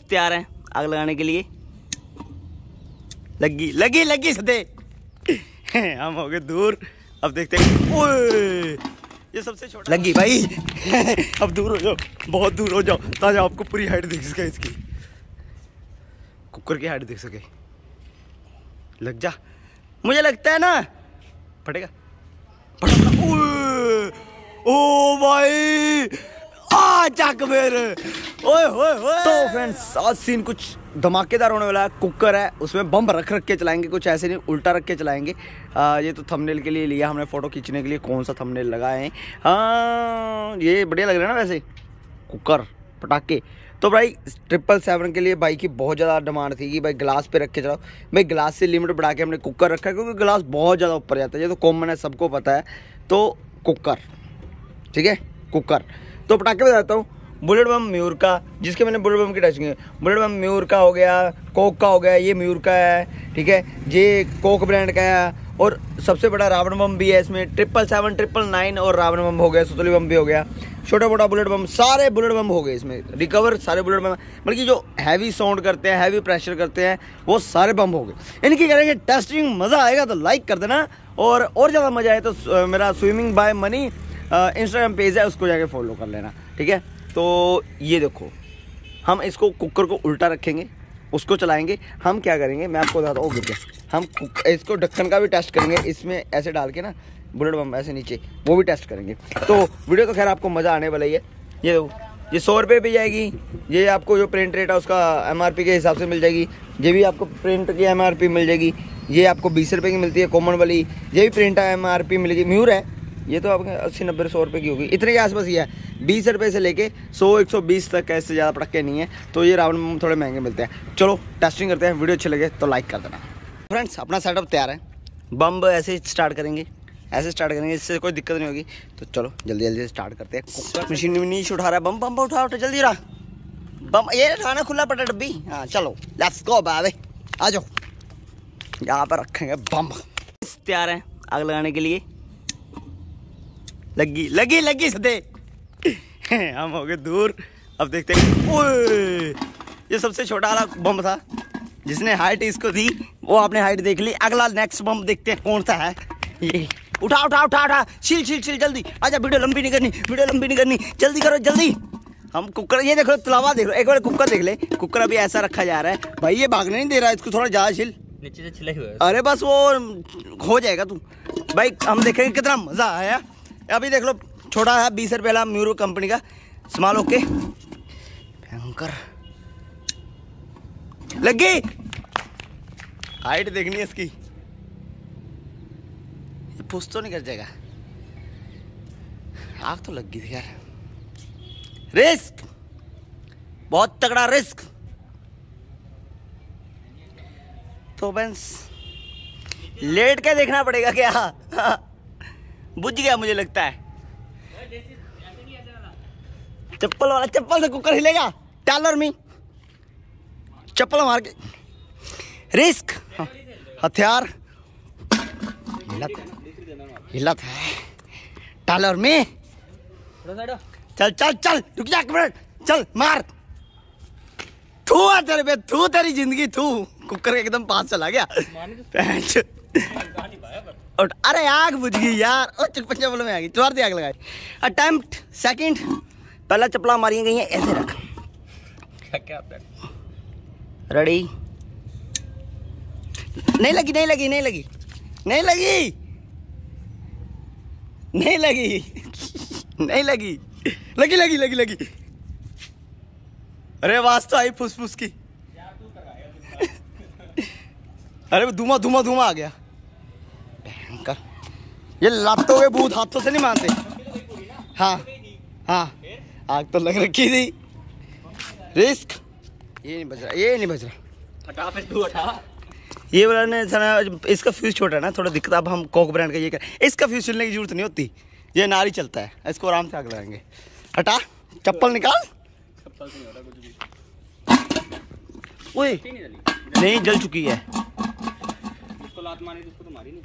तैयार हैं आग लगाने के लिए। लगी लगी लगी सदे हम हो गए दूर। अब देखते हैं। ओए ये सबसे छोटा लगी भाई अब दूर हो जाओ, बहुत दूर हो जाओ ताकि आपको पूरी हाइट दिख सके, इसकी कुकर की हाइट दिख सके। लग जा, मुझे लगता है ना फटेगा। ओ भाई आ चक मेरे ओए होए होए। तो फ्रेंड्स आज सीन कुछ धमाकेदार होने वाला है। कुकर है, उसमें बम रख के चलाएंगे, कुछ ऐसे नहीं उल्टा रख के चलाएंगे। ये तो थंबनेल के लिए लिया हमने, फोटो खींचने के लिए। कौन सा थंबनेल लगाए हैं? हाँ ये बढ़िया लग रहा है ना वैसे, कुकर पटाखे। तो भाई 777 के लिए भाई की बहुत ज़्यादा डिमांड थी कि भाई ग्लास पे रख के चलाओ। भाई ग्लास से लिमिट बढ़ा के हमने कुकर रखा है, क्योंकि ग्लास बहुत ज़्यादा ऊपर जाता है। ये तो कॉमन है, सबको पता है। तो कुकर, ठीक है कुकर। तो पटाखे बताता हूँ। बुलेट बम म्यूर का, जिसके मैंने बुलेट बम की टच की है। बुलेट बम म्यूर का हो गया, कोक का हो गया, ये म्यूर का है, ठीक है। ये कोक ब्रांड का है। और सबसे बड़ा रावण बम भी है इसमें, 777, 999 और रावण बम हो गया, सुतली बम भी हो गया, छोटा मोटा बुलेट बम, सारे बुलेट बम हो गए इसमें रिकवर। सारे बुलेट बम मतलब कि जो हैवी साउंड करते हैं, हैवी प्रेशर करते हैं, वो सारे बम हो गए। इनकी करेंगे टेस्टिंग, मज़ा आएगा तो लाइक कर देना। और ज़्यादा मज़ा आए तो मेरा swimming by money Instagram page है, उसको जाके फॉलो कर लेना, ठीक है। तो ये देखो, हम इसको कुकर को उल्टा रखेंगे, उसको चलाएंगे। हम क्या करेंगे मैं आपको बताता हूँ। गिर गया। हम इसको ढक्कन का भी टेस्ट करेंगे, इसमें ऐसे डाल के ना बुलेट बम ऐसे नीचे, वो भी टेस्ट करेंगे। तो वीडियो तो खैर आपको मज़ा आने वाला ही है। ये 100 रुपये पे जाएगी। ये आपको जो प्रिंट रेट है उसका MRP के हिसाब से मिल जाएगी। ये भी आपको प्रिंट की MRP मिल जाएगी। ये आपको 20 रुपये की मिलती है कॉमन वाली। ये भी प्रिंट MRP मिलेगी। म्यूर है, ये तो आपके 80-90 100 रुपये की होगी, इतने के आसपास ही है। 20 रुपये से लेके 100-120 तक, ऐसे ज़्यादा पटाखे नहीं है। तो ये रावण बम थोड़े महंगे मिलते हैं। चलो टेस्टिंग करते हैं। वीडियो अच्छे लगे तो लाइक कर देना। फ्रेंड्स अपना सेटअप तैयार है। बम ऐसे स्टार्ट करेंगे, ऐसे स्टार्ट करेंगे, इससे कोई दिक्कत नहीं होगी। तो चलो जल्दी जल्दी स्टार्ट करते हैं। कुकर मशीन में नीचे उठा रहा है। बम बम उठा जल्दी रहा बम, ये खाना खुला पड़ा डब्बी। हाँ चलो लेट्स गो बाबे, आ जाओ। यहाँ पर रखेंगे बम। तैयार है आग लगाने के लिए। लगी लगी लगी सदे हम हो गए दूर। अब देखते हैं। ओए ये सबसे छोटा वाला बम था, जिसने हाइट इसको दी वो आपने हाइट देख ली। अगला नेक्स्ट बम देखते हैं कौन सा है। ये उठा उठा उठा उठा, छिल छिल छिल जल्दी आजा। वीडियो लंबी नहीं करनी, वीडियो लंबी नहीं करनी, जल्दी करो जल्दी। हम कुकर, ये देख लो तलावा देख लो, एक बार कुकर देख ले। कुकर अभी ऐसा रखा जा रहा है भाई, ये भागने नहीं दे रहा है। इसको थोड़ा ज़्यादा छिल, नीचे से छिला हुआ है। अरे बस वो हो जाएगा तू भाई। हम देखेंगे कितना मज़ा आया। अभी देख लो छोटा है 20 रुपये वाला म्यूरो कंपनी का स्मॉल। ओके भयंकर लगी। हाइट देखनी है इसकी, पुश तो नहीं कर जाएगा। आग तो लग गई थी यार। रिस्क, बहुत तगड़ा रिस्क। तो बस लेट के देखना पड़ेगा क्या? बुझ गया मुझे लगता है। चप्पल वाला, चप्पल से कुकर हिलेगा। टैलर में चप्पल मार के रिस्क। हथियार हिलत है टैलर में। चल चल चल रुक जा, चल मार। थू है तेरे पे, थू तेरी जिंदगी, थू। कुकर के एकदम पास चला गया। अरे आग बुझ गई यार। और चप्पल में आ गई, तुरंत आग लगाई। अटेम्प्ट सेकंड, पहला चप्पला मारी गई है। ऐसे रख, रेडी। नहीं लगी नहीं लगी नहीं लगी नहीं लगी नहीं लगी नहीं लगी लगी लगी लगी लगी। अरे आवाज तो आई फुसफुस की। अरे धुआं धुआं धुआं आ गया। भयंकर, ये लातों के भूत हाथों से नहीं मानते। हाँ हाँ आग तो लग रखी थी। रिस्क, ये नहीं बज रहा, ये नहीं बज रहा। हटा फिर तू हटा। ये वाला ने इसका फ्यूज छोटा है ना, थोड़ा दिक्कत। अब हम कोक ब्रांड का ये कर, इसका फ्यूज चलने की जरूरत नहीं होती, ये नारी चलता है। इसको आराम से आग लगाएंगे। हटा, चप्पल निकाल। चप्पल से नहीं होता कुछ भी। ओए नहीं जल चुकी है। इसको लात मारी तो इसको तो मारी नहीं।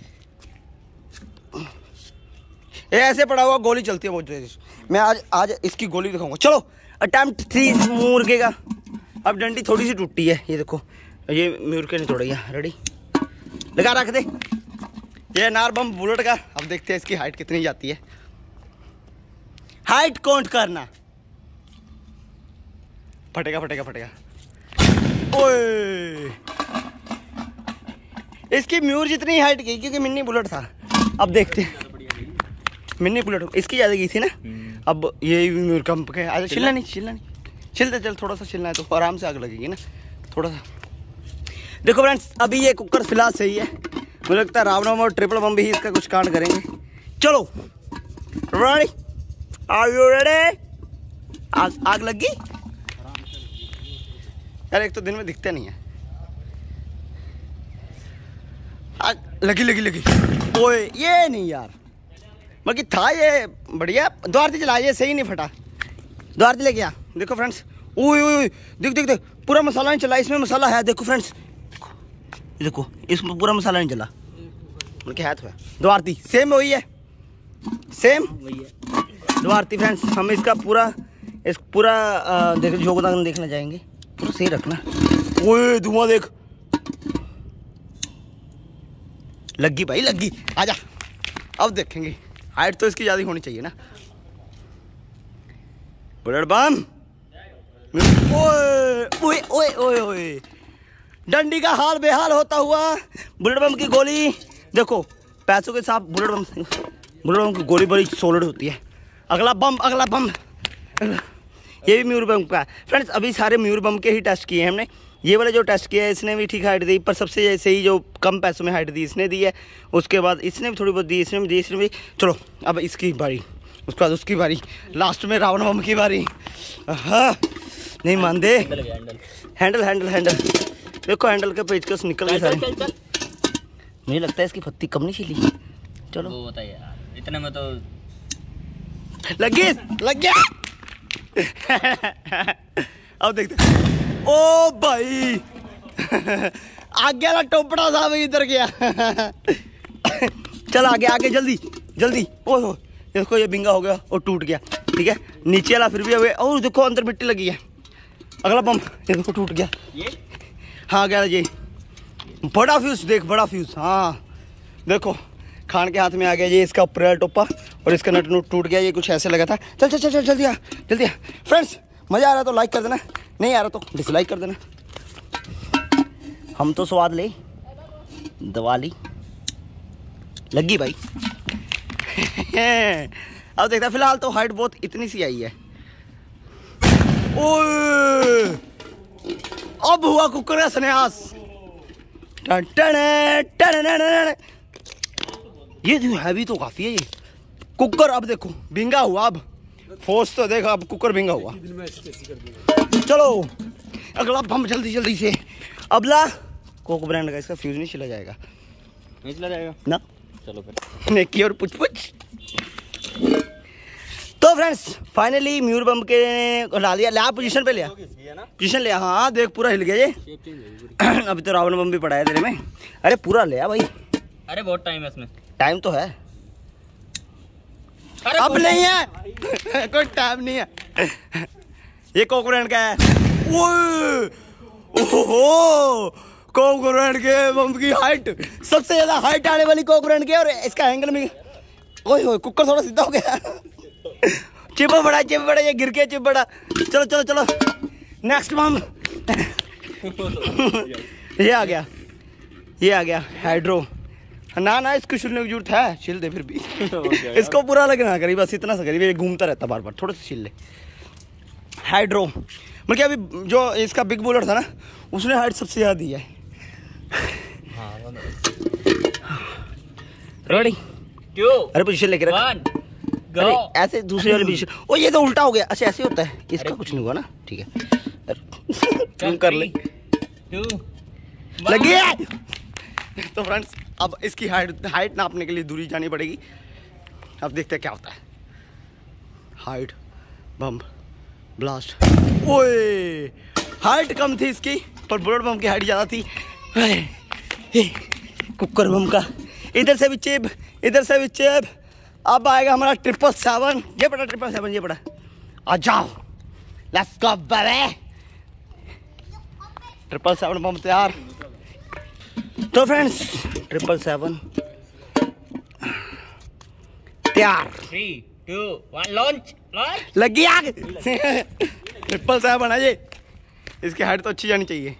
ये ऐसे पड़ा हुआ गोली चलती है बहुत तेज। मैं आज इसकी गोली दिखाऊंगा। चलो अटेम्प्ट 3 मुर्गे का। अब डंडी थोड़ी सी टूटी है, ये देखो, ये म्यूर के नहीं तोड़ी है। रेडी, लगा रख दे। ये नार बम बुलेट का। अब देखते हैं इसकी हाइट कितनी जाती है। हाइट काउंट करना। फटेगा फटेगा फटेगा। ओए, इसकी म्यूर जितनी हाइट गई क्योंकि मिनी बुलेट था। अब देखते हैं, मिनी बुलेट इसकी ज़्यादा गई थी ना। अब ये म्यूर कम के आज छिलना नहीं, छिलते चल, थोड़ा सा छिलना है तो आराम से आग लगेगी ना थोड़ा सा। देखो फ्रेंड्स, अभी ये कुकर फिलहाल सही है। मुझे लगता है रावण और ट्रिपल बम भी इसका कुछ कांड करेंगे। चलो रेडी, आर यू रेडी? आग लग गई यार, एक तो दिन में दिखते नहीं है। आग लगी। ओए ये नहीं यार, बाकी था ये बढ़िया। द्वारती चला, ये सही नहीं फटा। द्वारती लेके आ। देखो फ्रेंड्स, ओए देख पूरा मसाला नहीं चला इसमें। मसाला है, देखो फ्रेंड्स, देखो इसमें पूरा मसाला नहीं चला। क्या है तो है द्वारती, सेम वही है, सेम वही है द्वारती फ्रेंड्स। हम इसका पूरा देख योगदान देखना चाहेंगे, पूरा सही रखना। ओए धुआं देख, लगी भाई लगी। आजा, अब देखेंगे। हाइट तो इसकी ज़्यादा होनी चाहिए ना। बुलेट बम, ओए ओए ओए ओए, डंडी का हाल बेहाल होता हुआ। बुलेट बम की गोली देखो, पैसों के साथ बुलेट बम की गोली बड़ी सॉलिड होती है। अगला बम ये भी म्यूर बम का फ्रेंड्स। अभी सारे म्यूर बम के ही टेस्ट किए हैं हमने। ये वाला जो टेस्ट किया है इसने भी ठीक हाइट दी, पर सबसे सही जो कम पैसों में हाइट दी इसने दी है। उसके बाद इसने भी थोड़ी बहुत दी, इसने भी। चलो अब इसकी बारी, उसके बाद उसकी बारी, लास्ट में रावण बम की बारी। हाँ नहीं मान दे। हैंडल देखो, हैंडल के पेचकस निकल गए सारे। मुझे लगता है इसकी फत्ती कम नहीं छिली। चलो वो होता है यार, इतने में तो लग गया। अब देखते। ओ भाई आगे वाला टोपड़ा था भाई, इधर गया। चल आगे जल्दी। ओह देखो, ये बिंगा हो गया और टूट गया। ठीक है, नीचे वाला फिर भी हुए। और देखो अंदर मिट्टी लगी है। अगला बम ये देखो टूट गया। ये हाँ गया ये बड़ा फ्यूज, देख बड़ा फ्यूज। हाँ देखो, खान के हाथ में आ गया ये इसका ऊपर टोपा, और इसका नट नूट टूट गया। ये कुछ ऐसे लगा था। चल जल्दी आ फ्रेंड्स। मज़ा आ रहा तो लाइक कर देना, नहीं आ रहा तो डिसलाइक कर देना। हम तो स्वाद ले दवा ली, लगी भाई। अब देखता फिलहाल तो हाइट बहुत इतनी सी आई है। ओए अब हुआ कुकर का सन्यास। ये जो हैवी तो काफी है ये कुकर। अब देखो भिंगा हुआ, अब फोर्स तो देखो, अब कुकर भिंगा हुआ। चलो अगला बम जल्दी से। अगला कोक ब्रांड का, इसका फ्यूज नहीं चला जाएगा ना। चलो फिर नेकी और पुछ तो फ्रेंड्स फाइनली म्यूर बम के ला दिया। पोजीशन पे लिया, पोजीशन लिया। हाँ देख पूरा हिल गया ये। अभी तो रावण बम भी पड़ा है तेरे में। अरे पूरा लिया भाई। अरे बहुत टाइम है इसमें। टाइम तो है, अब नहीं है। कोई टाइम नहीं है। ये कोक ब्रांड का है। ओहो कोक ब्रांड के बम की हाइट सबसे ज्यादा हाइट आने वाली कोक ब्रांड की। और इसका एंगल में ओए कुकर थोड़ा सीधा हो गया। चिप बड़ा ये गिर के चिप बड़ा। चलो नेक्स्ट बम। ये आ गया हाइड्रो। ना इसको छिलने की जरूरत है, छिल दे फिर भी। इसको पूरा लगना करी, बस इतना सा करी, ये घूमता रहता बार बार, थोड़ा सा छिल ले। हाइड्रो मतलब अभी जो इसका बिग बुलेट था ना, उसने हाइट सबसे ज्यादा दी है। रेडी क्यों? अरे पोजीशन लेके रख। अरे ऐसे दूसरे वाले पोजीशन। ओ ये तो उल्टा हो गया। अच्छा ऐसे होता है, इसका कुछ नहीं हुआ ना। ठीक है तुम कर ले। लगी। तो फ्रेंड्स अब इसकी हाइट नापने के लिए दूरी जानी पड़ेगी। अब देखते हैं क्या होता है। Height bomb blast. ओए हाइट कम थी इसकी, पर बुलेट बम की हाइट ज़्यादा थी। कुकर बम का इधर से भी चिप। अब आएगा हमारा 777। ये पड़ा 777, ये पड़ा। आ जाओ, लेट्स गो बेबी। 777 बम तैयार। तो फ्रेंड्स 777 तैयार। 3, 2, 1 लॉन्च। लगी आग। 777 है ये, इसकी हाइट तो अच्छी जानी चाहिए।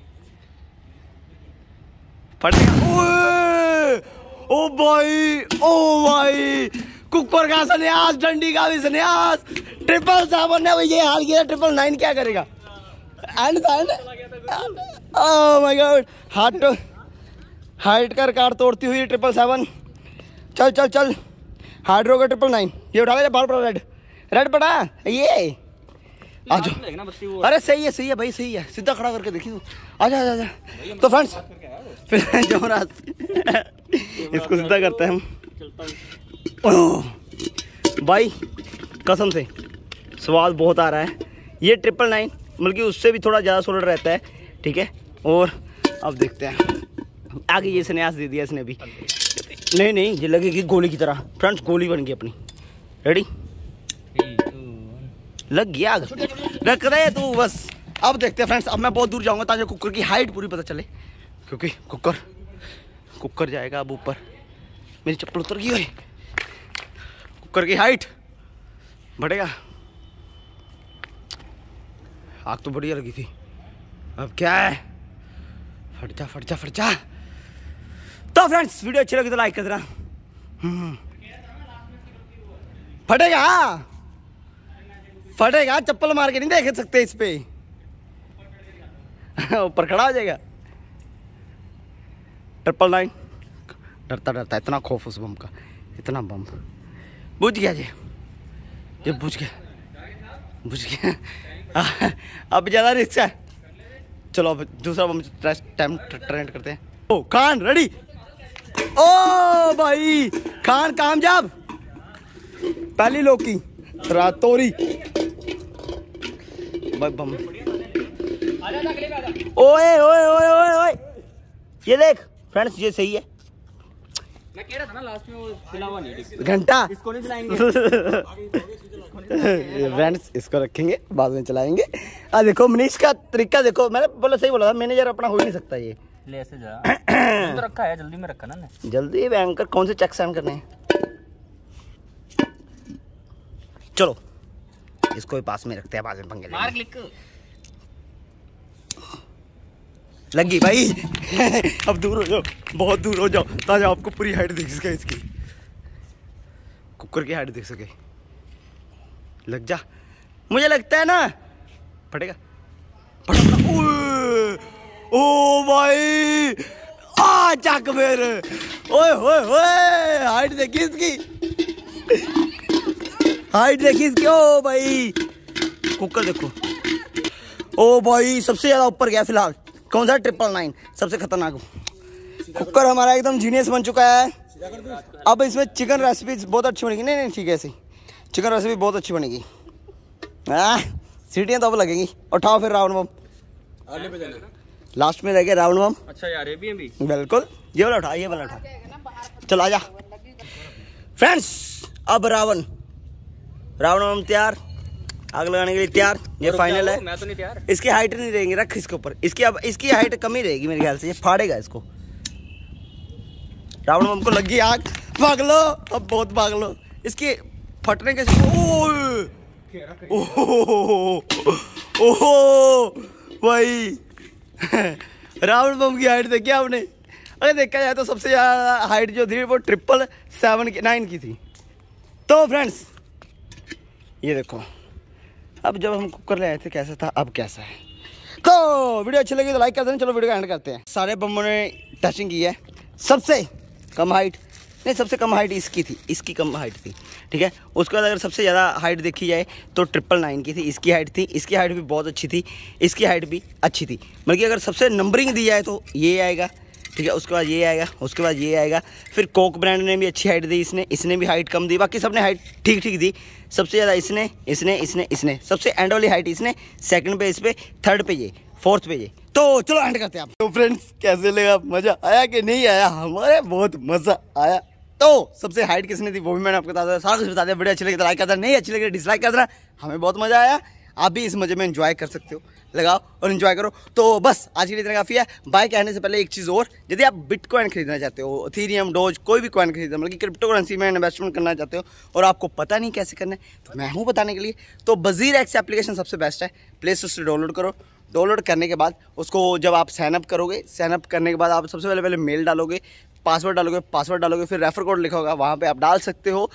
फट गया। ओ भाई कुकर का सन्यास, डंडी का भी सन्यास। 777 ने ये हाल किया, 999 क्या करेगा? And oh my god, height का रिकॉर्ड तोड़ती हुई 777। चल हाइड्रो का 999 ये उठा ले। बाल पड़ा, रेड पड़ा ये। आ जाओ। अरे सही है भाई, सही है। सीधा खड़ा करके देखिए। आजा। तो फ्रेंड्स फिर जोरात इसको सीधा करते हैं हम। भाई कसम से स्वाद बहुत आ रहा है। ये 999 बल्कि उससे भी थोड़ा ज़्यादा सोलर रहता है, ठीक है। और अब देखते हैं आगे। ये सन्यास दे दिया इसने भी। नहीं ये लगेगी गोली की तरह। फ्रेंड्स गोली बन गई अपनी। रेडी? लग गया, रख रहे तू बस। अब देखते हैं फ्रेंड्स। अब मैं बहुत दूर जाऊंगा ताकि कुकर की हाइट पूरी पता चले, क्योंकि कुकर जाएगा अब ऊपर। मेरी चप्पल उतर गई है। कुकर की हाइट बढ़ेगा। आग तो बढ़िया लगी थी, अब क्या है? फट जा। तो फ्रेंड्स वीडियो अच्छी लगी तो लाइक कर देना। फटेगा, चप्पल मार के नहीं देख सकते इस पे। ऊपर खड़ा हो जाएगा। 999 डरता इतना खौफ उस बम का, इतना बम। बुझ गया ये बुझ गया। अब ज्यादा रिस्क है। चलो अब दूसरा बम टाइम ट्रेंड करते हैं। ओ खान रेडी। ओ भाई खान कामयाब। पहली लोकी तोरी बम। ओए ये देख फ्रेंड्स, ये सही है। मैं कह रहा था ना लास्ट में वो खिलावा नहीं घंटा इसको नहीं चलाएंगे। फ्रेंड्स इसको रखेंगे, बाद में चलाएंगे। देखो मनीष का तरीका देखो। मैंने बोला सही बोला था, मैनेजर अपना हो ही नहीं सकता ये। ले ऐसे जा। तो रखा है, जल्दी में रखा ना। जल्दी बैंकर कौन से चेक साइन करने हैं? चलो इसको भी पास में रखते हैं, बाद में पंगे लेंगे। मार क्लिक लगी भाई। अब दूर हो जाओ, बहुत दूर हो जाओ ताकि आपको पूरी हाइट दिख सके इसकी। कुकर की हाइट दिख सके। लग जा, मुझे लगता है ना फटेगा। ओ भाई चक मेरे। ओए हाइट देखी इसकी, हाइट देखी इसकी। ओ भाई कुकर देखो। ओ भाई सबसे ज्यादा ऊपर गया फिलहाल। कौन सा? 999 सबसे खतरनाक कुकर हमारा एकदम जीनियस बन चुका है। अब इसमें चिकन रेसिपी बहुत अच्छी बनेगी। नहीं ठीक है, ऐसे चिकन रेसिपी बहुत अच्छी बनेगी। सीटियाँ तो अब लगेंगी। उठाओ फिर रावण बम। लास्ट में रह गया रावण बम। अच्छा यार ये भी बिल्कुल। ये वाला उठा। चल आजा फ्रेंड्स। अब रावण बम तैयार, आग लगाने के लिए तैयार। ये फाइनल है। मैं तो नहीं तैयार। इसकी हाइट नहीं रहेगी, रख इसके ऊपर। इसकी हाइट कम ही रहेगी मेरे ख्याल से। ये फाड़ेगा इसको। रावण बम को लग गई आग। भाग लो, अब बहुत भाग लो। इसके फटने के ओह भाई। रावण बम की हाइट देखी आपने? अगर देखा जाए तो सबसे ज्यादा हाइट जो थी वो 777 की थी। तो फ्रेंड्स ये देखो, अब जब हम कुकर ले आए थे कैसा था, अब कैसा है। तो वीडियो अच्छी लगी तो लाइक कर देना। चलो वीडियो का एंड करते हैं। सारे बमों ने टचिंग की है। सबसे कम हाइट इसकी थी, इसकी कम हाइट थी, ठीक है। उसके बाद अगर सबसे ज़्यादा हाइट देखी जाए तो 999 की थी, इसकी हाइट थी। इसकी हाइट भी बहुत अच्छी थी, इसकी हाइट भी अच्छी थी। बल्कि अगर सबसे नंबरिंग दी जाए तो ये आएगा, ठीक है। उसके बाद ये आएगा, उसके बाद ये आएगा। फिर कोक ब्रांड ने भी अच्छी हाइट दी, इसने भी हाइट कम दी। बाकी सबने हाइट ठीक दी। सबसे ज़्यादा इसने सबसे एंड वाली हाइट इसने, सेकंड पे इस पे, थर्ड पे ये, फोर्थ पे ये। तो चलो एंड करते हैं आप। तो फ्रेंड्स कैसे लगा, मज़ा आया कि नहीं आया? हमारे बहुत मज़ा आया। तो सबसे हाइट किसने थी वो भी मैंने आपको बता दिया, सारा कुछ बता दिया। वीडियो अच्छी लगी तो लाइक कर देना, नहीं अच्छी लगी डिसलाइक कर देना। हमें बहुत मज़ा आया, आप भी इस मज़े में एंजॉय कर सकते हो। लगाओ और इन्जॉय करो। तो बस आज के लिए इतना काफ़ी है। बाय कहने से पहले एक चीज़ और, यदि आप बिटकॉइन खरीदना चाहते हो, इथेरियम, डोज, कोई भी कॉइन खरीदना, मतलब कि क्रिप्टो करेंसी में इन्वेस्टमेंट करना चाहते हो और आपको पता नहीं कैसे करना है, तो मैं हूँ बताने के लिए। तो वज़ीर एक्स एप्लीकेशन सबसे बेस्ट है, प्ले स्टोर से डाउनलोड करो। डाउनलोड करने के बाद उसको जब आप साइनअप करोगे, साइनअप करने के बाद आप सबसे पहले मेल डालोगे, पासवर्ड डालोगे, फिर रेफर कोड लिखा होगा, वहाँ पे आप डाल सकते हो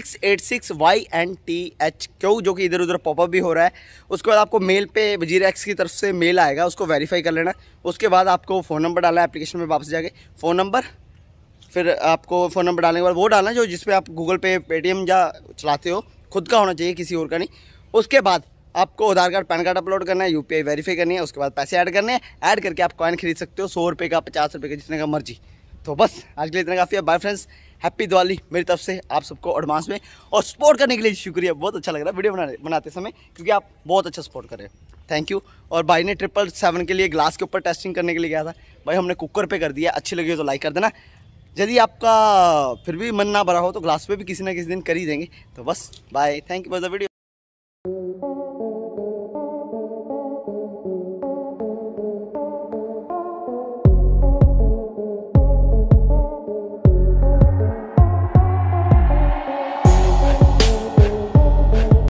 686YNTHQ, जो कि इधर उधर पॉपअप भी हो रहा है। उसके बाद आपको मेल पे वज़ीर एक्स की तरफ से मेल आएगा, उसको वेरीफाई कर लेना। उसके बाद आपको फ़ोन नंबर डालना है एप्लीकेशन में, वापस जाके फ़ोन नंबर, फिर आपको फ़ोन नंबर डालने के बाद वो डालना जो जिस पे आप गूगल पे, पेटीएम या चलाते हो, खुद का होना चाहिए, किसी और का नहीं। उसके बाद आपको Aadhaar card, PAN card upload करना है, UPI वेरीफाई करनी है। उसके बाद पैसे ऐड करने हैं, ऐड करके आप कॉइन खरीद सकते हो, 100 रुपये का, 50 रुपये का, जितने का मर्जी। तो बस आज के लिए इतना काफ़ी है। बाय फ्रेंड्स, हैप्पी दिवाली मेरी तरफ से आप सबको एडवांस में, और सपोर्ट करने के लिए शुक्रिया। बहुत अच्छा लग रहा है वीडियो बनाते समय, क्योंकि आप बहुत अच्छा सपोर्ट कर रहे हो, थैंक यू। और भाई ने 777 के लिए ग्लास के ऊपर टेस्टिंग करने के लिए गया था, भाई हमने कुकर पे कर दिया। अच्छी लगी हो तो लाइक कर देना। यदि आपका फिर भी मन ना भरा हो तो ग्लास पे भी किसी ना किसी दिन कर ही देंगे। तो बस bye, thank you for the video.